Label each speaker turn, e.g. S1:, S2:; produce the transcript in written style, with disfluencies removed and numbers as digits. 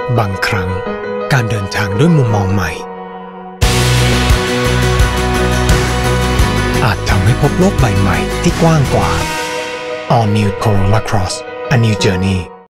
S1: บางครั้งการเดินทางด้วยมุมมองใหม่อาจทำให้พบโลกใบใหม่ที่กว้างกว่า All New Corolla Cross A New Journey